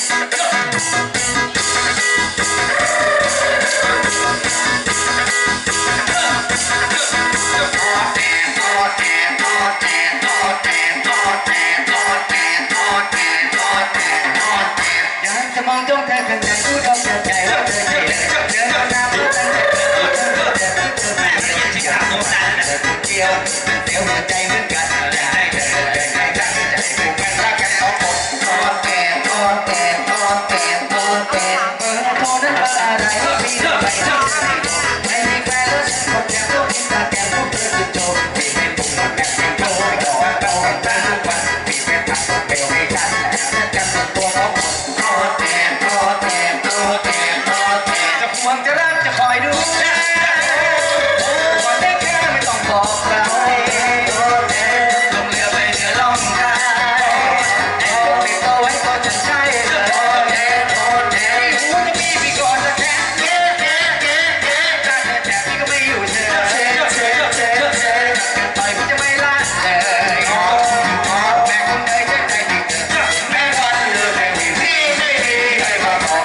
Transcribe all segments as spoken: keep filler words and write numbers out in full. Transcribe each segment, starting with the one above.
มองจ้องเธอข้างในรู้ดอกเธอใจว่าเธอเกลียดเดินหน้าเพื่อตั้งแต่เธอเธอเธอเธอเธอไม่ได้ยินที่ขาโมนาเธอคนเดียวเดี๋ยวหัวใจเหมือนกันอยากให้เธอเดินให้ตั้งใจผูกกันรักกันสองคนทอดแต่ทอดแต่ทอดแต่ทอดแต่เบอร์โทรนั้นเบอร์อะไรพี่เธอไปที่เธอไม่มีแฟนแล้วฉันคนแก่พวกอินสตาแกรมพวกเธอจุดโจมพี่เป็นปุ่มหมดแอปเป็นโทรไม่ขอให้เรากันตั้งทุกวันพี่เป็นทางเบลให้ฉันแล้วกันส่วนตัวของทอดแต่ทอดแต่ทอดแต่ทอดแต่จะห่วงจะรักจะคอยดูแลวันได้แค่ไม่ต้องบอกเราลงเรือไปเหนือล่องใต้ติดต่อไว้ก็จะใช่เลยหัวจะมีพี่ก่อนจะแค่เย้เย้เย้เย้การแต่แต่พี่ก็ไม่อยู่เฉยเฉยเฉยเฉยเฉยกันต่อยพี่จะไม่ละเลยแม่คนเอ่ยใจใจติดแม่วันเรือแม่วิ่งพี่ไม่ดีให้มาบอก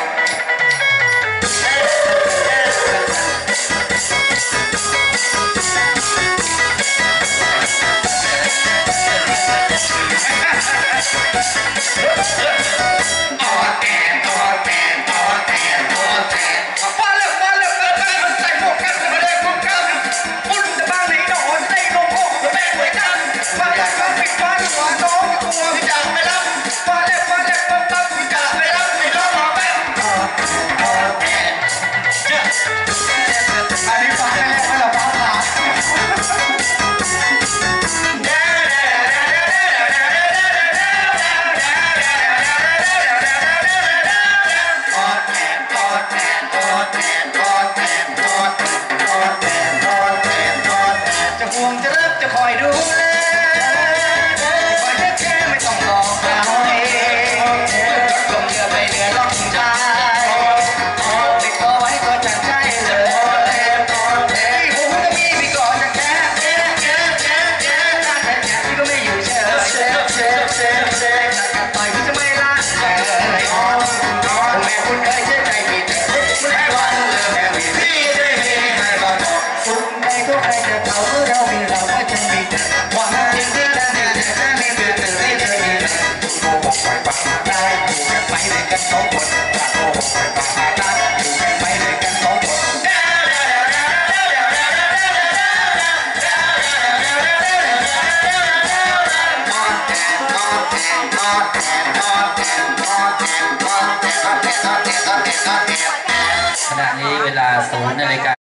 จะรับจะคอยดูแลคอยได้แค่ไม่ต้องบอกเราลงเรือไปเรือล่องใจติดต่อไว้ก็จะใช่เลยหูจะมีพี่ก่อนจะแค่เจ๊เจ๊เจ๊เจ๊ถ้าแต่แจ๊พี่ก็ไม่อยู่เฉยเฉยเฉยเฉยเฉยถ้ากัดต่อยพี่จะไม่ละเลยแม่คุณเอ๋ยเจ๊ใจผิดแม่วันเรือแม่ผิดพี่ได้มีให้บอกสุขในทุกใครจะเผาเมื่อเรามีเราก็จะมีความจริงที่เราเนี่ยจะไม่เบื่อตื่นไม่เคยมีโกหกไปปากมาได้อยู่กันไปด้วยกันสองคนถ้าโกหกไปปากมาได้อยู่กันไปด้วยกันสองคนขณะนี้เวลาศูนย์นาฬิกา